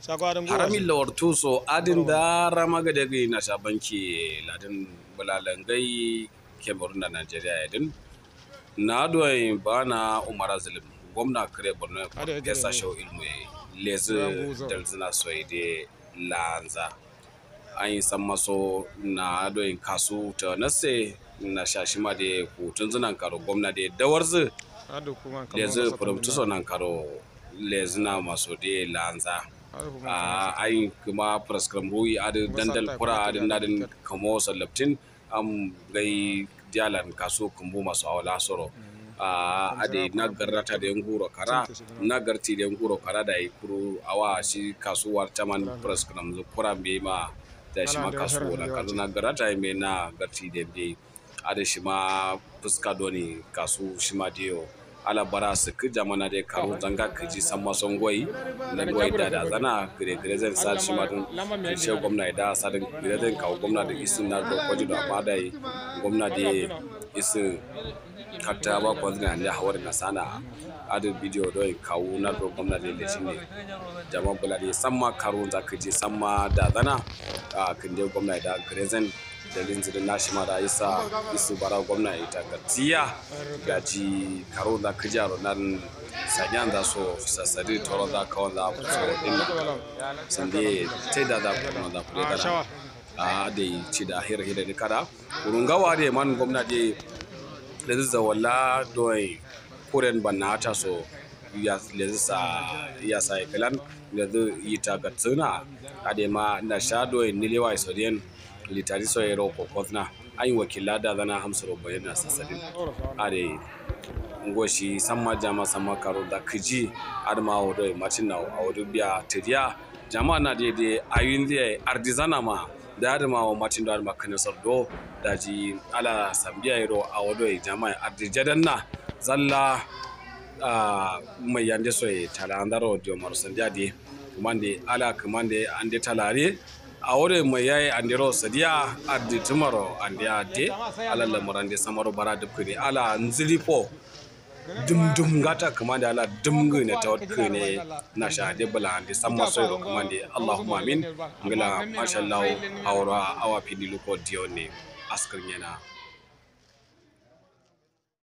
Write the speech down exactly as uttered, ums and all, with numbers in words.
harami lawar tuso adin da rama ga daga na shabanki ladin bulalangai Cameroon da Nigeria yadin na doyin bana Umar Zalim gwamna kare Borno ya sasho ilmu lezu dalzina soide lanza an yi san maso na doyin kasu ta nase na shashima da hutun zunan karo gwamna da dawarzu lezu furamtuso nan karo lezu na maso da lanza a ayin kuma praskrambuyi adi dandal kura adi nadin kamo salaptin am gai dialan kasu kumbu masu awala soro a adi nagarrata da nguro kara nagarti da nguro kara da ikuru awa shi kasuwar taman praskram kura be ma da shi ma kasu na kazu nagarrata me na garti da be adi shi ma fuska doni kasu shi ma dio ala bara su ki jamana da karo zanga kaji san mason goyi na goyi da da zana gire gire zan sa shi ma dun shi gwamna da sadin gire zan kawo gwamna da isin na da kwaji da amma da gwamna da isin katta ba kwanzina ne hawar na sana adu bidiyo do kawo na do gwamna da le shine jama'a bula da san ma karo za kaji san ma da zana a kin da gwamna da gire zan dalin zirin nashi ma da isa isu bara gwamna ita gatiya gaji karo da kijaro nan sanyan da so sassari toro da kawon da so dinna sande tai da da kuma da kure da a da ci da hira hira da kada urungawa da man gwamna da da zawalla doi kuren banata so ya leza ya sai kalan da yi ta gatsuna ade ma na shado nilewa isodien litari so yero ko kotna ayi wakila da zana hamsaro bayana sasadin are ngoshi samma jama samma karo da kiji adma wodo matina awodo biya tediya jama na de de ayin de ardizana ma da adma wo matin da adma kan sardo daji ala sambiya yero awodo jama ardijadanna zalla mai yande so e talandaro dio marsandia de kumande ala kumande ande talare a wurin mai yayi andiro sadiya addi tumaro andiya de ala lamurande samaro bara dukuri ala nzilipo dum dum gata kamande ala dum ne tawat kene na shade bala ande samma soyro kamande allahumma amin ngala masha Allah awra awa pidi luko dione askar nyana